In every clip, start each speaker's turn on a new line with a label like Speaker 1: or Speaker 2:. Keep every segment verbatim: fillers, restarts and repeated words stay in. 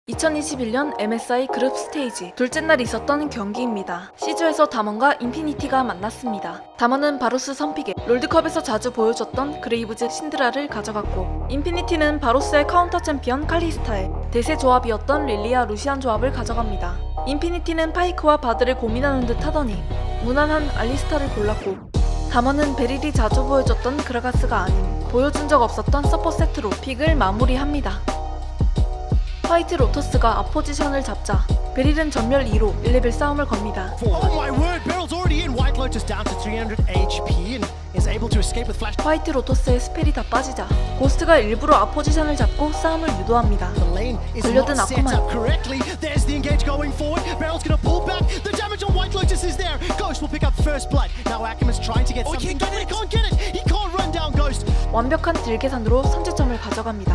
Speaker 1: 이천이십일 년 엠에스아이 그룹 스테이지 둘째 날 있었던 경기입니다. 시즈에서 담원과 인피니티가 만났습니다. 담원은 바로스 선픽에 롤드컵에서 자주 보여줬던 그레이브즈 신드라를 가져갔고, 인피니티는 바로스의 카운터 챔피언 칼리스타의 대세 조합이었던 릴리아 루시안 조합을 가져갑니다. 인피니티는 파이크와 바드를 고민하는 듯 하더니 무난한 알리스타를 골랐고, 담원은 베릴이 자주 보여줬던 그라가스가 아닌 보여준 적 없었던 서포 세트로 픽을 마무리합니다. 화이트 로터스가 앞포지션을 잡자 베릴은 전멸 이로 일 레벨 싸움을 겁니다. 화이트 로터스의 스펠이 다 빠지자 고스트가 일부러 앞포지션을 잡고 싸움을 유도합니다. 걸려든 아쿠만. 완벽한 딜 계산으로 선제점을 가져갑니다.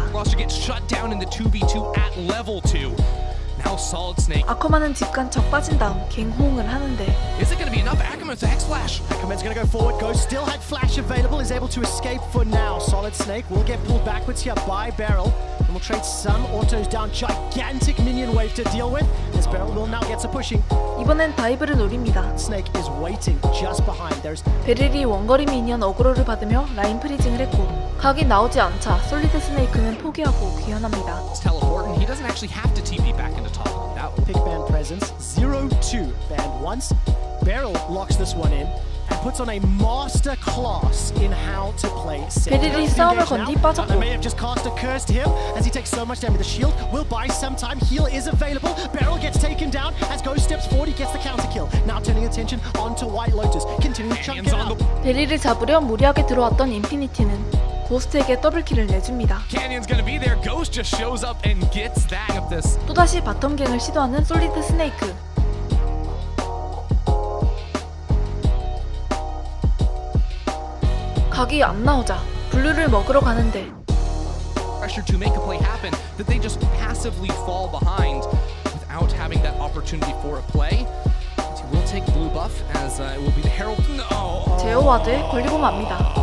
Speaker 1: 아커만은 집간 적 빠진 다음 갱호응을 하는데
Speaker 2: Is it going to be enough? Ackerman's a Hex Flash.
Speaker 3: Ackerman's going to go forward. Ghost still had Flash available, is able to escape for now. Solid Snake will get pulled backwards here by Beryl. And will trade some autos down. Gigantic minion wave to deal with. As Beryl will now get some pushing.
Speaker 1: 이번엔 다이브를 노립니다.
Speaker 3: Snake is waiting just behind. There's
Speaker 1: 베릴이 원거리 미니언 어그로를 받으며 라인 프리징을 했고, 각이 나오지 않자 솔리드 스네이크는 포기하고 귀환합니다.
Speaker 2: It's teleporting. He doesn't actually have to T P back into top. That will
Speaker 3: pick band presence. zero two banned once. Beryl locks this one in and puts on a master class in how to play.
Speaker 1: 베릴이 싸움을 건 뒤 빠졌고,
Speaker 3: They may have just cast a curse to him as he takes so much damage. The shield will buy some time. Heal is available. Beryl gets taken down as Ghost steps forward. He gets the counter kill. Now turning attention onto White Lotus. Continuing chunking out.
Speaker 1: 베릴을 잡으려 무리하게 들어왔던 인피니티는 고스트에게 더블킬을 내줍니다.
Speaker 2: Canyon's gonna be there. Ghost just shows up and gets that of this.
Speaker 1: 또다시 바텀갱을 시도하는 솔리드 스네이크. 각이 안 나오자 블루를 먹으러 가는데
Speaker 2: Pressure to make a play happen that they just passively fall behind without having that opportunity for a play. He will take blue buff as uh, it will be the Herald. No.
Speaker 1: 제어 와드에 걸리고 맙니다.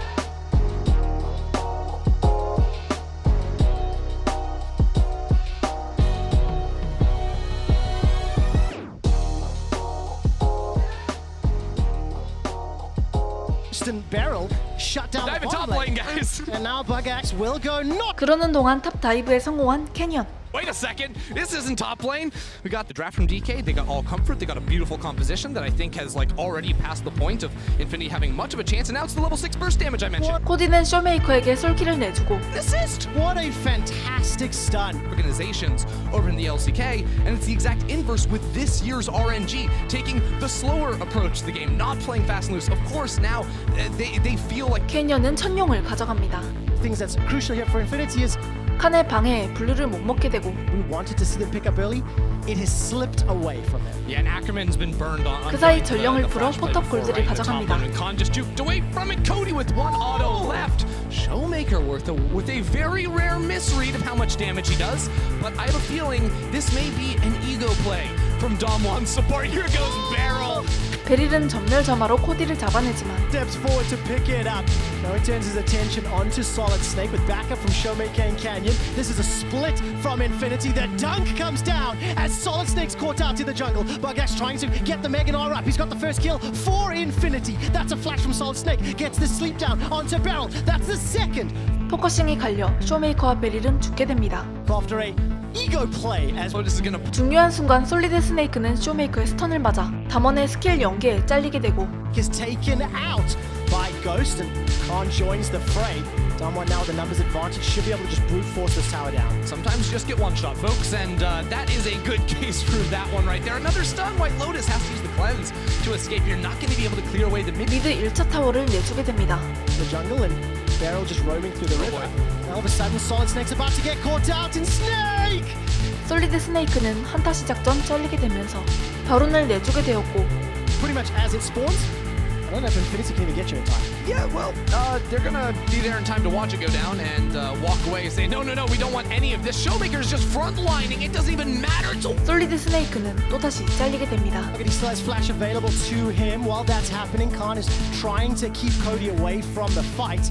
Speaker 3: Beryl shut down the
Speaker 2: top lane, guys.
Speaker 3: And now Bugax will go not.
Speaker 1: 그러는 동안 탑 다이브에 성공한 캐니언.
Speaker 2: Wait a second, this isn't top lane. We got the draft from D K, they got all comfort, they got a beautiful composition that I think has like already passed the point of Infinity having much of a chance, and now it's the level six burst damage I mentioned.
Speaker 1: 코디는 쇼메이커에게 솔킬을 내주고
Speaker 2: assist!
Speaker 3: What a fantastic stun.
Speaker 2: Organizations over in the L C K, and it's the exact inverse with this year's R N G, taking the slower approach to the game, not playing fast and loose. Of course now, uh, they, they feel like
Speaker 1: 캐니언은 천룡을 가져갑니다.
Speaker 3: Things that's crucial here for Infinity is
Speaker 1: 칸의 방해에 블루를 못 먹게 되고
Speaker 3: We wanted to see them pick up early. It has slipped away from them.
Speaker 2: Yeah, and Ackerman's been burned on.
Speaker 1: 그 사이 전령을 풀어 포탑 골드를 가져갑니다.
Speaker 2: Khan just juked away from it. Cody with one auto left. Showmaker worth a, with a very rare misread of how much damage he does, but I have a feeling this may be an ego play from Damwon's support. Here goes Beryl.
Speaker 1: 베릴은 전멸 점화로 코디를 잡아내지만
Speaker 3: steps forward to pick it up. Now he turns his attention onto Solid Snake with backup from Showmaker and Canyon. This is a split from Infinity. The dunk comes down as Solid Snake's caught out in the jungle. Bugax trying to get the Mega Gnar up. He's got the first kill for Infinity. That's a flash from Solid Snake. Gets the sleep down onto Beryl. That's the second.
Speaker 1: 포커싱이 갈려 쇼메이커와 베릴은 죽게 됩니다.
Speaker 3: After a ego play as
Speaker 2: so this is gonna
Speaker 1: 중요한 순간 솔리드 스네이크는 쇼메이커의 스턴을 맞아 담원의 스킬 연계에 잘리게 되고
Speaker 3: is taken out by Ghost and Khan joins the fray. Damwon now with the numbers advantage should be able to just brute force this tower down.
Speaker 2: Sometimes just get one shot, folks, and uh, that is a good case for that one right there. Another stun. White Lotus has to use the cleanse to escape. You're not going to be able to clear away the mid.
Speaker 1: 미드 일 차 타워를 내주게 됩니다.
Speaker 3: The jungle and Beryl just roaming through the river. All of a sudden, Solid Snake's about to get caught out in Snake.
Speaker 1: 솔리드 스네이크는 한타 시작 전 잘리게 되면서 바론을 내주게 되었고.
Speaker 3: Pretty much as it spawns. I don't know if Infinity can even get you in time.
Speaker 2: Yeah, well, uh, they're gonna be there in time to watch it go down and uh, walk away and say, no, no, no, we don't want any of this. Showmaker's just frontlining. It doesn't even matter. So
Speaker 1: 솔리드 스네이크는 또다시 잘리게 됩니다.
Speaker 3: Look at he still has flash available to him. While that's happening, Khan is trying to keep Cody away from the fight.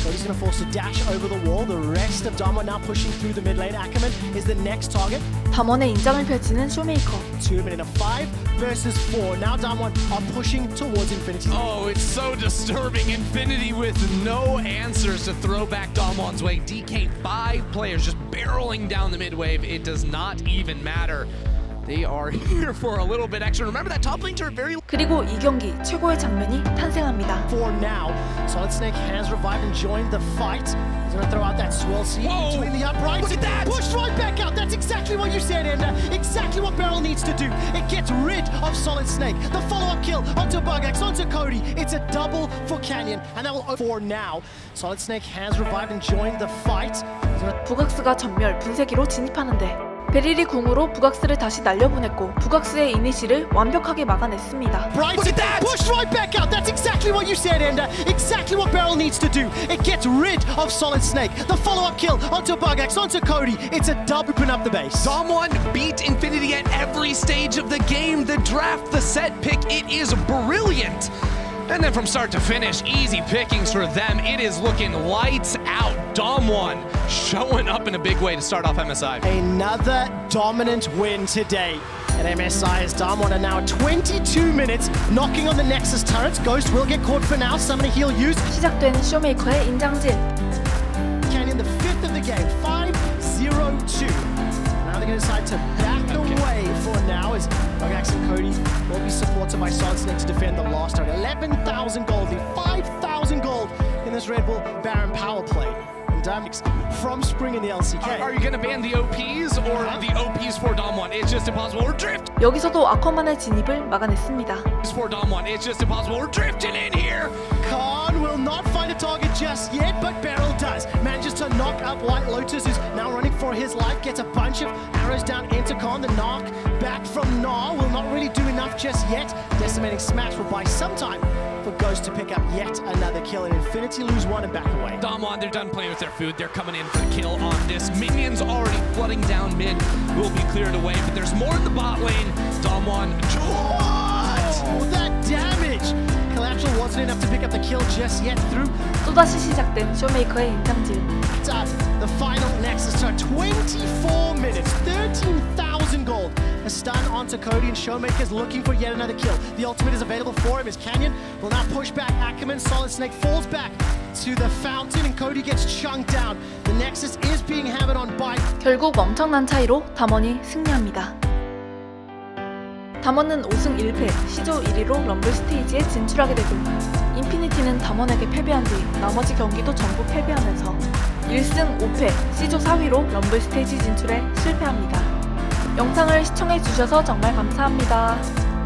Speaker 3: Cody's going to force a dash over the wall. The rest of Damwon now pushing through the mid lane. Ackerman is the next target.
Speaker 1: 담원의 인장을 펼치는 쇼메이커.
Speaker 3: Two men in a five versus four. Now Damwon are pushing towards Infinity.
Speaker 2: Oh, it's so disturbing. Infinity with no answers to throw back Damwon's way. D K five players just barreling down the mid wave. It does not even matter. They are here for a little bit extra. Remember that top lane turret very.
Speaker 1: 그리고 이 경기 최고의 장면이 탄생합니다.
Speaker 3: For now, Solid Snake has revived and joined the fight. He's going to throw out that swirl seed
Speaker 2: Whoa,
Speaker 3: between the uprights.
Speaker 2: look at that!
Speaker 3: Pushed right back out. That's exactly what you said, Ender. Exactly what Beryl needs to do. It gets rid of Solid Snake. The follow-up kill onto Bugax, onto Cody. It's a double for Canyon, and that will for now. Solid Snake has revived and joined the fight. He's gonna
Speaker 1: 부각스가 전멸 분쇄기로 진입하는데 베릴이 궁으로 부각스를 다시 날려보냈고 부각스의 이니시를 완벽하게 막아냈습니다.
Speaker 3: Bright
Speaker 2: Look at that!
Speaker 3: pushed right back out. That's exactly what you said, Ender. Exactly what Beryl needs to do. It gets rid of Solid Snake. The follow-up kill onto Bugax, onto Cody. It's a dub. Open up the base.
Speaker 2: Damwon beat Infinity at every stage of the game. The draft, the set pick, it is brilliant. And then from start to finish, easy pickings for them. It is looking lights out. Damwon showing up in a big way to start off M S I.
Speaker 3: Another dominant win today. And M S I as Damwon are now twenty-two minutes knocking on the Nexus turrets. Ghost will get caught for now. Summoning heal used.
Speaker 1: 시작된 쇼메이커의 인장질.
Speaker 3: Canyon, the fifth of the game, five zero two. Now they're going to decide to back away for now as Bugax and Cody will be supported by Solid Snake to defend the last target. eleven thousand gold, the five thousand gold in this Red Bull Baron power play. And Damix from Spring in the L C K.
Speaker 2: Are, are you going to ban the O Ps or the O Ps for Damwon? It's just impossible. We're drift.
Speaker 1: 여기서도 아커만의 진입을 막아냈습니다.
Speaker 2: It's for Damwon. It's just impossible. We're drifting in here.
Speaker 3: Khan will not find a target just yet, but Beryl does. Manages to knock up White Lotus, who's now running for his life. Gets a bunch of arrows down into Khan. The knock back from Gnar will not really do enough just yet. Decimating Smash will buy some time for Ghost to pick up yet another kill. And Infinity lose one and back away.
Speaker 2: Damwon, they're done playing with their food. They're coming in for the kill on this. Minions already flooding down mid. Will be cleared away, but there's more in the bot lane. Damwon. What?
Speaker 3: Oh, that damage! Collateral wasn't enough to pick up the kill just yet through
Speaker 1: 또다시 시작된 쇼메이커의 인장질.
Speaker 3: uh, the final Nexus turn. twenty-four minutes, thirteen thousand gold. A stun onto Cody, and Showmaker's looking for yet another kill. The ultimate is available for him as Canyon will now push back Ackerman. Solid Snake falls back to the fountain, and Cody gets chunked down. The Nexus is being hammered on by.
Speaker 1: 결국 엄청난 차이로 담원이 승리합니다. 담원은 오 승 일 패, 시조 일 위로 럼블 스테이지에 진출하게 되고 인피니티는 담원에게 패배한 뒤 나머지 경기도 전부 패배하면서 일 승 오 패, 시조 사 위로 럼블 스테이지 진출에 실패합니다. 영상을 시청해주셔서 정말 감사합니다.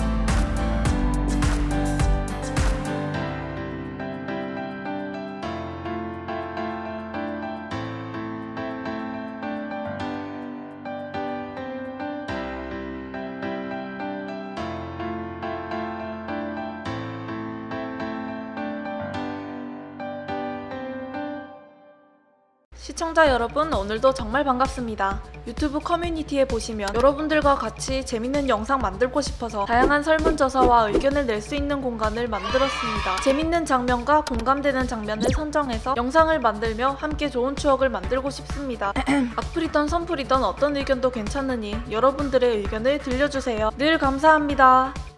Speaker 1: 시청자 여러분, 오늘도 정말 반갑습니다. 유튜브 커뮤니티에 보시면 여러분들과 같이 재밌는 영상 만들고 싶어서 다양한 설문조사와 의견을 낼 수 있는 공간을 만들었습니다. 재밌는 장면과 공감되는 장면을 선정해서 영상을 만들며 함께 좋은 추억을 만들고 싶습니다. 악플이던 선플이던 어떤 의견도 괜찮으니 여러분들의 의견을 들려주세요. 늘 감사합니다.